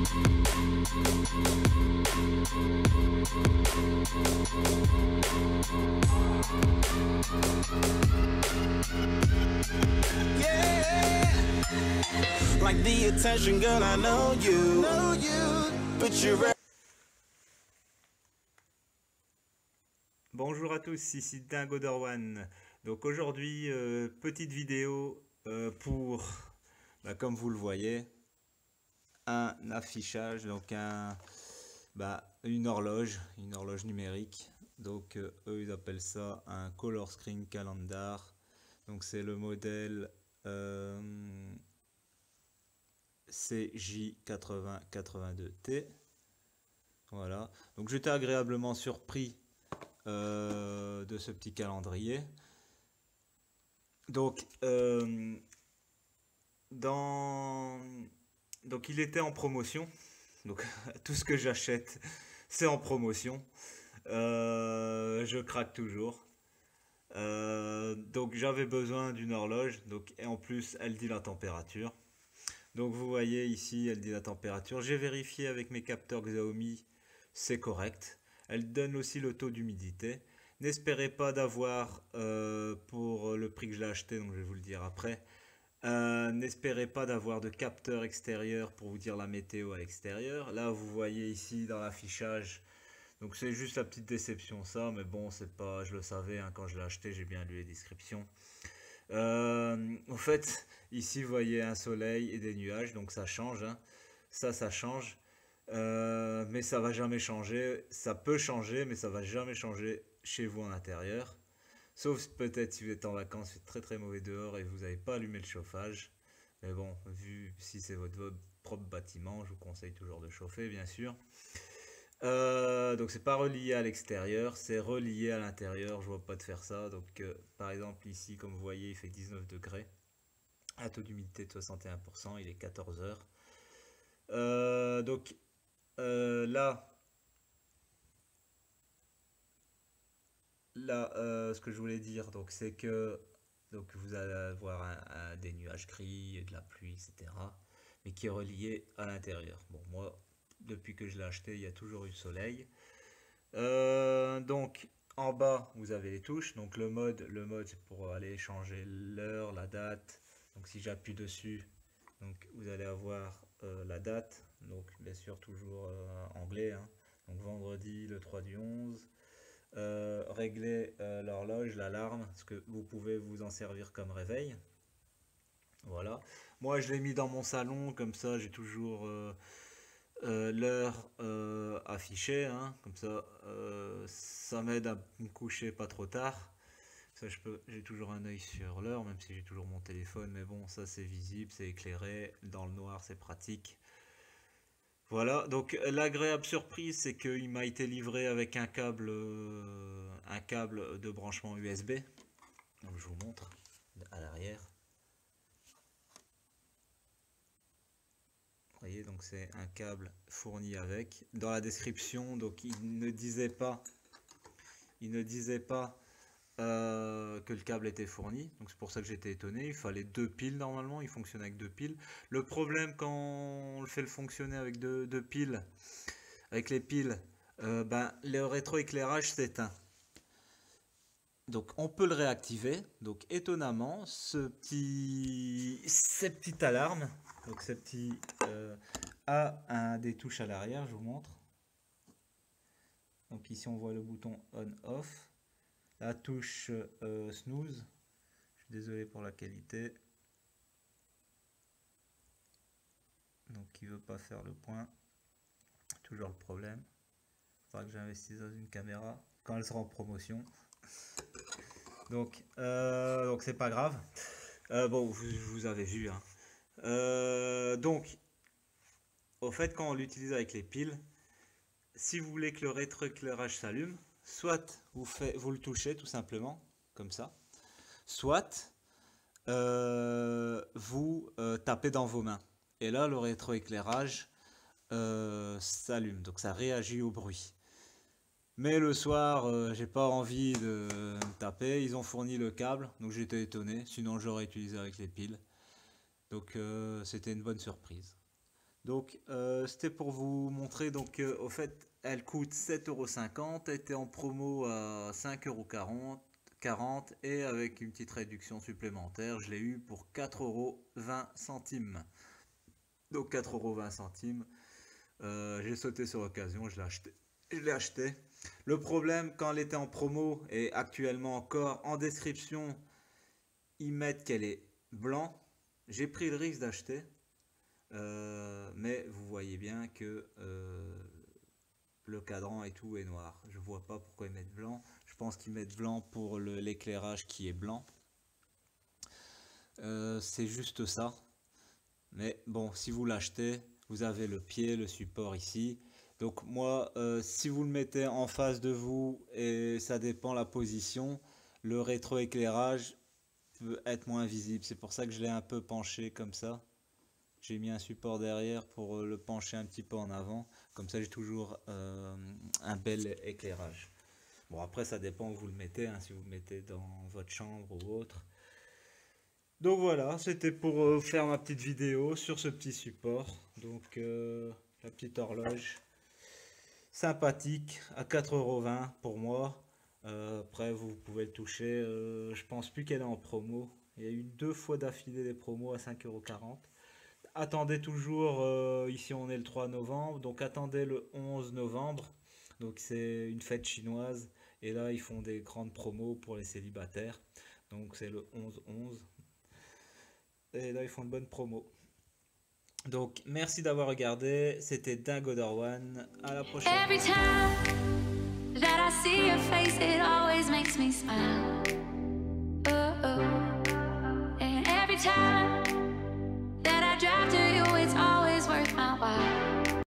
Like the attention, girl, I know you, but you're. Bonjour à tous, ici Dingo One. Donc aujourd'hui, petite vidéo pour, comme vous le voyez, un affichage, donc une horloge numérique. Donc eux ils appellent ça un Color Screen Calendar. Donc c'est le modèle CJ8082T. Voilà, donc j'étais agréablement surpris de ce petit calendrier. Donc donc il était en promotion, donc tout ce que j'achète c'est en promotion. Je craque toujours. Donc j'avais besoin d'une horloge, donc, et en plus elle dit la température. Donc vous voyez ici elle dit la température. J'ai vérifié avec mes capteurs Xiaomi, c'est correct. Elle donne aussi le taux d'humidité. N'espérez pas d'avoir, pour le prix que je l'ai acheté, donc je vais vous le dire après, n'espérez pas d'avoir de capteur extérieur pour vous dire la météo à l'extérieur. Là vous voyez ici dans l'affichage, donc c'est juste la petite déception ça, mais bon c'est pas, je le savais hein, quand je l'ai acheté, j'ai bien lu les descriptions. En fait ici vous voyez un soleil et des nuages, donc ça change hein. Ça change. Mais ça va jamais changer, ça peut changer mais ça va jamais changer chez vous en intérieur, sauf peut-être si vous êtes en vacances, c'est très mauvais dehors et vous n'avez pas allumé le chauffage, mais bon, vu si c'est votre propre bâtiment, je vous conseille toujours de chauffer bien sûr. Donc c'est pas relié à l'extérieur, c'est relié à l'intérieur, je vois pas de faire ça. Donc par exemple ici comme vous voyez il fait 19 degrés, un taux d'humidité de 61%, il est 14 heures. Donc là, ce que je voulais dire, donc c'est que donc vous allez avoir des nuages gris, de la pluie, etc. Mais qui est relié à l'intérieur. Bon, moi, depuis que je l'ai acheté, il y a toujours eu le soleil. Donc en bas, vous avez les touches. Donc le mode c'est pour aller changer l'heure, la date. Donc si j'appuie dessus, donc vous allez avoir la date. Donc bien sûr toujours anglais. Hein. Donc vendredi le 3 du 11. Régler l'horloge, l'alarme, parce que vous pouvez vous en servir comme réveil. Voilà. Moi je l'ai mis dans mon salon, comme ça j'ai toujours l'heure affichée, hein. Comme ça ça m'aide à me coucher pas trop tard. Ça j'ai toujours un œil sur l'heure, même si j'ai toujours mon téléphone, mais bon ça c'est visible, c'est éclairé, dans le noir c'est pratique. Voilà, donc l'agréable surprise, c'est qu'il m'a été livré avec un câble de branchement USB. Donc je vous montre à l'arrière. Vous voyez, donc c'est un câble fourni avec. Dans la description, donc il ne disait pas que le câble était fourni, donc c'est pour ça que j'étais étonné. Il fallait 2 piles normalement, il fonctionne avec 2 piles. Le problème quand on le fait fonctionner avec deux piles, avec les piles, le rétroéclairage s'éteint. Donc on peut le réactiver. Donc étonnamment, ces petites alarmes, donc ces petits a des touches à l'arrière, je vous montre. Donc ici on voit le bouton on/off. La touche snooze, je suis désolé pour la qualité, donc il veut pas faire le point, toujours le problème. Il faudra que j'investisse dans une caméra quand elle sera en promotion. Donc c'est pas grave. Bon, vous avez vu. Hein. Donc, au fait, quand on l'utilise avec les piles, si vous voulez que le rétroéclairage s'allume, soit vous le touchez tout simplement, comme ça, soit vous tapez dans vos mains. Et là, le rétroéclairage s'allume, donc ça réagit au bruit. Mais le soir, j'ai pas envie de me taper, ils ont fourni le câble, donc j'étais étonné, sinon j'aurais utilisé avec les piles. Donc c'était une bonne surprise. Donc c'était pour vous montrer, donc au fait elle coûte 7,50 €, elle était en promo à 5,40 € et avec une petite réduction supplémentaire, je l'ai eu pour 4,20 €. Donc 4,20 €, j'ai sauté sur l'occasion, je l'ai acheté. Le problème quand elle était en promo et actuellement encore en description, ils mettent qu'elle est blanc. J'ai pris le risque d'acheter. Mais vous voyez bien que le cadran et tout est noir. Je vois pas pourquoi ils mettent blanc. Je pense qu'ils mettent blanc pour l'éclairage qui est blanc. C'est juste ça. Mais bon, si vous l'achetez, vous avez le pied, le support ici. Donc moi, si vous le mettez en face de vous et ça dépend la position, le rétroéclairage peut être moins visible. C'est pour ça que je l'ai un peu penché comme ça. J'ai mis un support derrière pour le pencher un petit peu en avant. Comme ça, j'ai toujours un bel éclairage. Bon, après, ça dépend où vous le mettez, hein, si vous le mettez dans votre chambre ou autre. Donc voilà, c'était pour faire ma petite vidéo sur ce petit support. Donc, la petite horloge sympathique à 4,20 € pour moi. Après, vous pouvez le toucher. Je pense plus qu'elle est en promo. Il y a eu 2 fois d'affilée des promos à 5,40 €. Attendez toujours, ici on est le 3 novembre, donc attendez le 11 novembre, donc c'est une fête chinoise, et là ils font des grandes promos pour les célibataires, donc c'est le 11-11, et là ils font de bonnes promos. Donc merci d'avoir regardé, c'était Dingo Darwan, à la prochaine. Every time that I see your face, it always makes me smile. Oh, oh. And every time